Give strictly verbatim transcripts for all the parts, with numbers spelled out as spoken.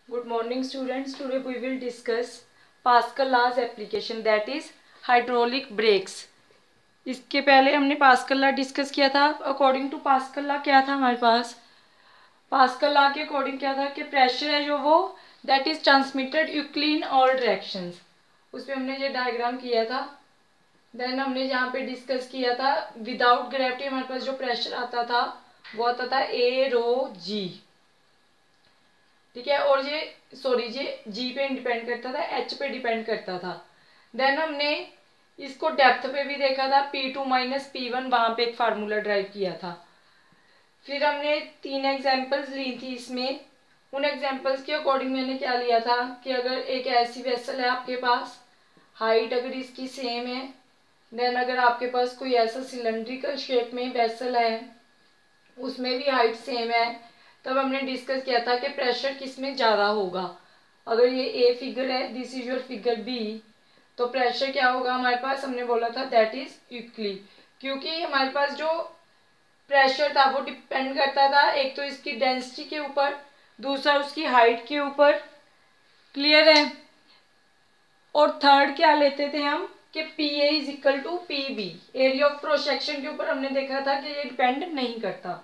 Good morning students. Today we will discuss Pascal laws application, that is hydraulic brakes. इसके पहले हमने pascal law discuss किया था. According to Pascal law क्या था हमारे पास? पास्कल लॉ के अकॉर्डिंग क्या था कि प्रेशर है जो वो that is transmitted equally in all directions. उस पर हमने ये डायग्राम किया था. देन हमने जहाँ पे डिस्कस किया था विदाउट ग्रेविटी हमारे पास जो प्रेशर आता था वो आता था ए रो जी. ठीक है. और ये सॉरी ये जी पे डिपेंड करता था, एच पे डिपेंड करता था. देन हमने इसको डेप्थ पे भी देखा था, P two minus P one, वहां पे एक फार्मूला ड्राइव किया था. फिर हमने तीन एग्जांपल्स ली थी इसमें. उन एग्जांपल्स के अकॉर्डिंग मैंने क्या लिया था कि अगर एक ऐसी वेसल है आपके पास, हाइट अगर इसकी सेम है, देन अगर आपके पास कोई ऐसा सिलेंड्रिकल शेप में वेसल है उसमें भी हाइट सेम है, तब हमने डिस्कस किया था कि प्रेशर किस में ज़्यादा होगा. अगर ये ए फिगर है, this is your figure B, तो प्रेशर क्या होगा हमारे पास? हमने बोला था दैट इज इक्वली, क्योंकि हमारे पास जो प्रेशर था वो डिपेंड करता था एक तो इसकी डेंसिटी के ऊपर, दूसरा उसकी हाइट के ऊपर. क्लियर है. और थर्ड क्या लेते थे हम कि P A is equal to P B. Area of cross section के ऊपर हमने देखा था कि ये डिपेंड नहीं करता.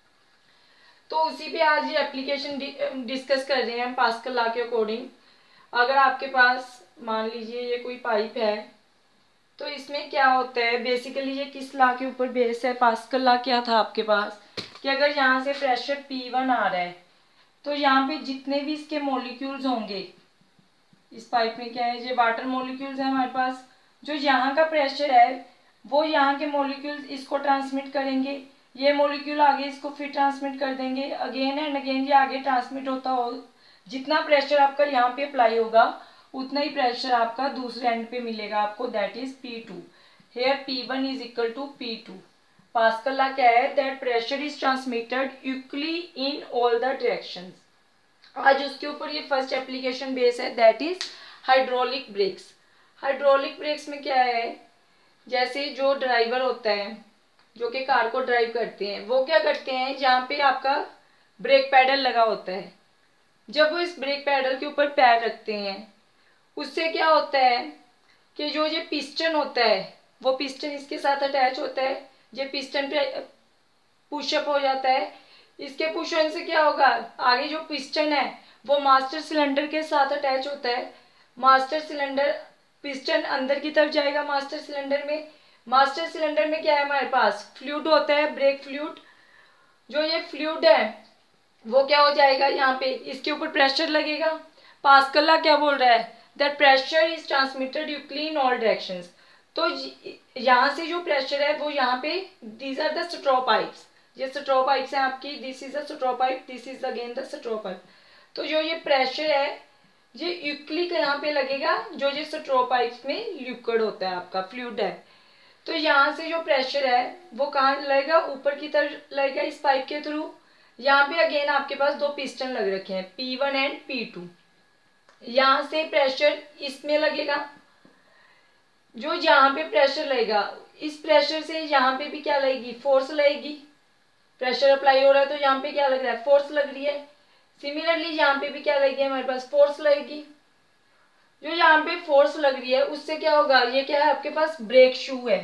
तो उसी पे आज ये एप्लीकेशन डिस्कस कर रहे हैं हम पास्कल लॉ के अकॉर्डिंग. अगर आपके पास मान लीजिए ये कोई पाइप है, तो इसमें क्या होता है बेसिकली, ये किस लॉ के ऊपर बेस है? पास्कल लॉ क्या था आपके पास कि अगर यहाँ से प्रेशर पी वन आ रहा है तो यहाँ पे जितने भी इसके मॉलिक्यूल्स होंगे, इस पाइप में क्या है, ये वाटर मॉलिक्यूल्स है हमारे पास, जो यहाँ का प्रेशर है वो यहाँ के मॉलिक्यूल्स इसको ट्रांसमिट करेंगे, ये मॉलिक्यूल आगे इसको फिर ट्रांसमिट कर देंगे, अगेन एंड अगेन ये आगे ट्रांसमिट होता हो. जितना प्रेशर आपका यहाँ पे अप्लाई होगा उतना ही प्रेशर आपका दूसरे एंड पे मिलेगा आपको, that is P two. Here P one is equal to P two. Pascal law क्या है? That pressure is transmitted equally in all the directions. आज उसके ऊपर ये फर्स्ट एप्लीकेशन बेस है, that is hydraulic brakes. Hydraulic brakes में क्या है, जैसे जो ड्राइवर होता है जो कि कार को ड्राइव करते हैं, वो क्या करते हैं, जहाँ पे आपका ब्रेक पैडल लगा होता है, जब वो इस ब्रेक पैडल के ऊपर पैर रखते हैं उससे क्या होता है कि जो ये पिस्टन होता है वो पिस्टन इसके साथ अटैच होता है, ये पिस्टन पे पुशअप हो जाता है. इसके पुश होने से क्या होगा, आगे जो पिस्टन है वो मास्टर सिलेंडर के साथ अटैच होता है. मास्टर सिलेंडर पिस्टन अंदर की तरफ जाएगा मास्टर सिलेंडर में. मास्टर सिलेंडर में क्या है हमारे पास? फ्लूइड होता है, ब्रेक फ्लूइड. जो ये फ्लूइड है वो क्या हो जाएगा, यहाँ पे इसके ऊपर प्रेशर लगेगा. पास्कल लॉ क्या बोल रहा है? That pressure is transmitted equally in all directions. तो यहाँ से जो प्रेशर है वो यहाँ पे, these are the straw pipes. ये स्ट्रॉ पाइप्स हैं आपकी, this is the straw pipe, this is again the straw pipe. तो जो ये प्रेशर है ये इक्वली यहाँ पे लगेगा, जो ये स्ट्रॉ पाइप्स में लिक्विड होता है आपका, फ्लूइड है. तो यहाँ से जो प्रेशर है वो कहाँ लगेगा? ऊपर की तरफ लगेगा इस पाइप के थ्रू. यहाँ पे अगेन आपके पास दो पिस्टन लग रखे हैं, P one and P two. यहाँ से प्रेशर इसमें लगेगा, जो यहाँ पे प्रेशर लगेगा इस प्रेशर से यहाँ पे भी क्या लगेगी? फोर्स लगेगी. प्रेशर अप्लाई हो रहा है तो यहाँ पे क्या लग रहा है? फोर्स लग रही है. सिमिलरली यहाँ पे भी क्या लगेगी हमारे पास? फोर्स लगेगी. जो यहाँ पे फोर्स लग रही है उससे क्या होगा, ये क्या है आपके पास? ब्रेक शू है.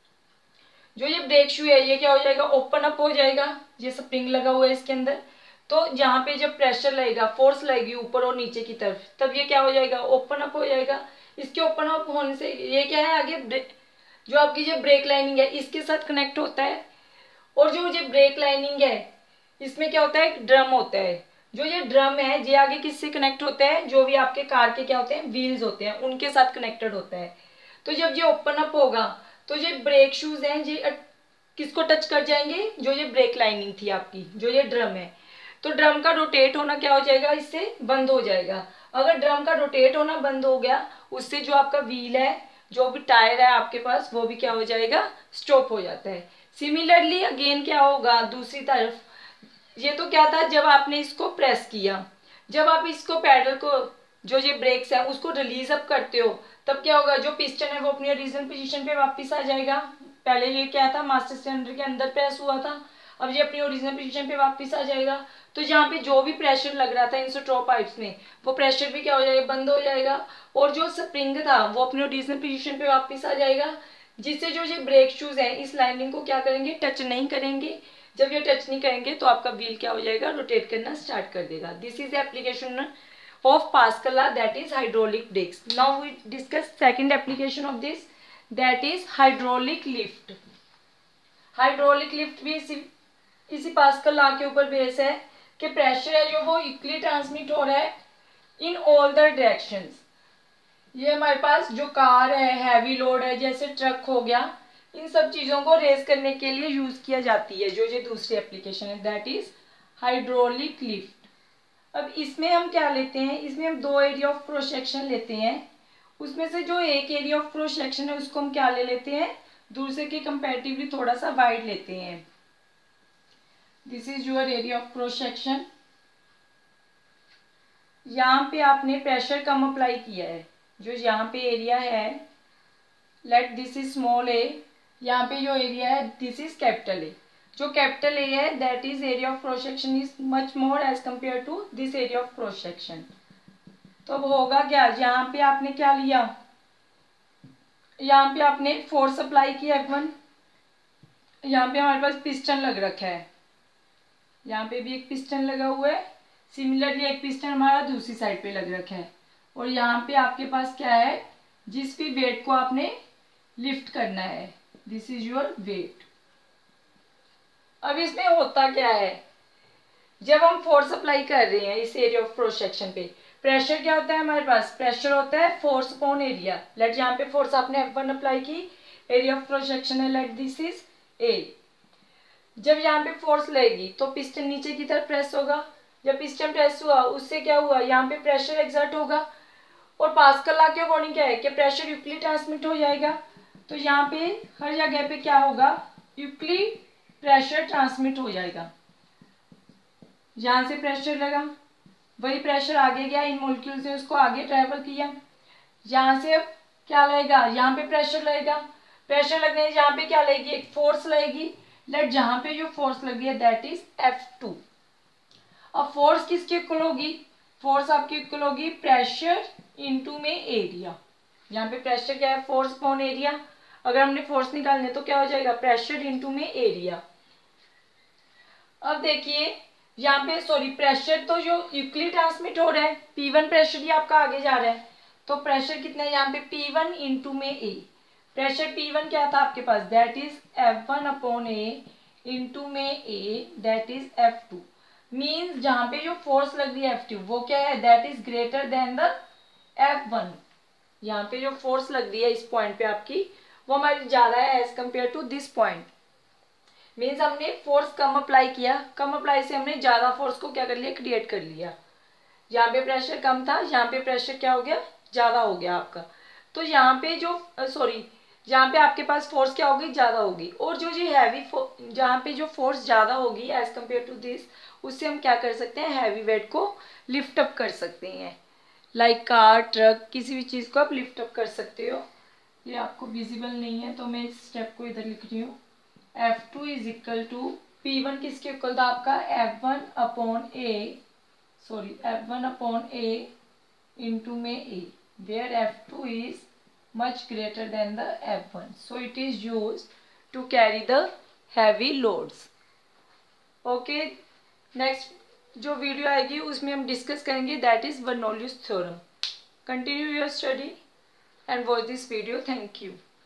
जो ये ब्रेक शू है ये क्या हो जाएगा? ओपन अप हो जाएगा. ये स्प्रिंग लगा हुआ है इसके अंदर, तो यहाँ पे जब प्रेशर लगेगा, फोर्स लगेगी ऊपर और नीचे की तरफ, तब ये क्या हो जाएगा? ओपन अप हो जाएगा. इसके ओपन अप होने से ये क्या है, आगे जो आपकी जो ब्रेक लाइनिंग है इसके साथ कनेक्ट होता है. और जो ये ब्रेक लाइनिंग है इसमें क्या होता है? एक ड्रम होता है. जो ये ड्रम है ये आगे किससे कनेक्ट होता है? जो भी आपके कार के क्या होते हैं? व्हील्स होते हैं, उनके साथ कनेक्टेड होता है. तो जब ये ओपन अप होगा तो ये ब्रेक शूज हैं ये किसको टच कर जाएंगे? जो ये ब्रेक लाइनिंग थी आपकी, जो ये ड्रम है. तो ड्रम का रोटेट होना क्या हो जाएगा? इससे बंद हो जाएगा. अगर ड्रम का रोटेट होना बंद हो गया उससे जो आपका व्हील है, जो भी टायर है आपके पास, वो भी क्या हो जाएगा? स्टॉप हो जाता है. सिमिलरली अगेन क्या होगा दूसरी तरफ? ये तो क्या था जब आपने इसको प्रेस किया, जब आप इसको पैडल को, जो ये ब्रेक्स है उसको रिलीज अप करते हो, तब क्या होगा? जो पिस्टन है वो अपनी ओरिजिनल पोजीशन पे वापस आ जाएगा. पहले ये क्या था? मास्टर सिलेंडर के अंदर प्रेस हुआ था, अब ये अपनी ओरिजिनल पोजीशन पे वापस आ जाएगा। तो यहाँ पे जो भी प्रेशर लग रहा था इन स्ट्रॉ पाइप्स में, वो प्रेशर भी क्या हो जाएगा, बंद हो जाएगा, और जो स्प्रिंग था वो अपनी ओरिजिनल पोजीशन पे वापस आ जाएगा, जिससे जो ये ब्रेक शूज हैं इस लाइनिंग को क्या करेंगे, टच नहीं करेंगे। जब ये टच नहीं करेंगे तो आपका व्हील क्या हो जाएगा, रोटेट करना स्टार्ट कर देगा। This is application of Pascal law, that is hydraulic brakes. Now we discuss second application of this, that is hydraulic lift. Hydraulic lift भी इसी इसी पास्कल लॉ के ऊपर बेस है कि प्रेशर है जो वो इक्वली ट्रांसमिट हो रहा है इन ऑल द डायरेक्शंस। ये हमारे पास जो कार है, हैवी लोड है, जैसे ट्रक हो गया, इन सब चीज़ों को रेस करने के लिए यूज़ किया जाती है जो ये दूसरी एप्लीकेशन है, दैट इज हाइड्रोलिक लिफ्ट। अब इसमें हम क्या लेते हैं, इसमें हम दो एरिया ऑफ क्रॉस सेक्शन लेते हैं। उसमें से जो एक एरिया ऑफ क्रॉस सेक्शन है उसको हम क्या ले लेते हैं, दूसरे के कंपैरेटिवली थोड़ा सा वाइड लेते हैं। This is your area of cross section. यहाँ पे आपने प्रेशर कम अप्लाई किया है, जो यहाँ पे एरिया है, let this is small a, यहाँ पे जो एरिया है दिस इज कैपिटल ए। जो कैपिटल ए है that is area of cross section is much more as compare to this area of cross section. तो अब होगा क्या, यहाँ पे आपने क्या लिया, यहाँ पे आपने फोर्स अप्लाई किया एफ वन। यहाँ पे हमारे पास पिस्टन लग रखा है, यहाँ पे भी एक पिस्टन लगा हुआ है, सिमिलरली एक पिस्टन हमारा दूसरी साइड पे लग रखा है, और यहाँ पे आपके पास क्या है, जिस भी वेट को आपने लिफ्ट करना है, दिस इज योर वेट। अब इसमें होता क्या है, जब हम फोर्स अप्लाई कर रहे हैं इस एरिया ऑफ क्रॉस सेक्शन पे, प्रेशर क्या होता है हमारे पास, प्रेशर होता है फोर्स अपॉन एरिया। लेट यहाँ पे फोर्स आपने एफ वन अप्लाई की, एरिया ऑफ क्रॉस सेक्शन है, लेट दिस इज ए। जब यहाँ पे फोर्स लगेगी तो पिस्टन नीचे की तरफ प्रेस होगा, जब पिस्टन प्रेस हुआ उससे क्या हुआ, यहाँ पे प्रेशर एक्सर्ट होगा, और पास्कल लॉ के अकॉर्डिंग क्या है कि प्रेशर इक्वली ट्रांसमिट हो जाएगा। तो यहाँ पे हर जगह पे क्या होगा, इक्वली प्रेशर ट्रांसमिट हो जाएगा। यहाँ से प्रेशर लगा, वही प्रेशर आगे गया, इन मॉलिक्यूल से उसको आगे ट्रेवल किया। यहाँ से अब क्या लगेगा, यहाँ पे प्रेशर लगेगा, प्रेशर लगने से यहाँ पे क्या लगेगी, एक फोर्स लगेगी। लेट जहाँ पे जो फोर्स लगी है दैट इज एफ टू। अब फोर्स किसकी इक्वल होगी, फोर्स आपकी इक्वल होगी प्रेशर इनटू में एरिया। यहाँ पे प्रेशर क्या है, फोर्स अपॉन एरिया। अगर हमने फोर्स निकालने तो क्या हो जाएगा, प्रेशर इनटू में एरिया। अब देखिए यहाँ पे सॉरी प्रेशर तो जो इक्वली ट्रांसमिट हो रहा है, पी वन प्रेशर ही आपका आगे जा रहा है, तो प्रेशर कितना है यहाँ पे पी वन इंटू में ए। प्रेशर पी वन क्या था आपके पास, that is F one upon A into में A, that is F two. Means जहाँ पे जो फोर्स लग रही है एफ टू वो क्या है, that is greater than the F one. यहाँ पे जो फोर्स लग रही है इस पॉइंट पे आपकी, वो हमारी ज्यादा है as compare to this point. Means हमने फोर्स कम अप्लाई किया, कम अप्लाई से हमने ज्यादा फोर्स को क्या कर लिया, क्रिएट कर लिया। यहाँ पे प्रेशर कम था, यहाँ पे प्रेशर क्या हो गया, ज्यादा हो गया आपका। तो यहाँ पे जो सॉरी यहाँ पे आपके पास फोर्स क्या होगी, ज्यादा होगी, और जो ये हैवी जहाँ पे जो फोर्स ज्यादा होगी एज कंपेयर टू दिस, उससे हम क्या कर सकते हैं, हैवी वेट को लिफ्ट अप कर सकते हैं। लाइक कार, ट्रक, किसी भी चीज को आप लिफ्ट अप कर सकते हो। ये आपको विजिबल नहीं है तो मैं इस स्टेप को इधर लिख रही हूँ। F two is equal to P one किसके इक्वल था आपका, F one upon A sorry F one upon A into में A, where F two is much greater than the F one, so it is used to carry the heavy loads. Okay, next जो video आएगी उसमें हम discuss करेंगे that is Bernoulli's theorem. Continue your study and watch this video. Thank you.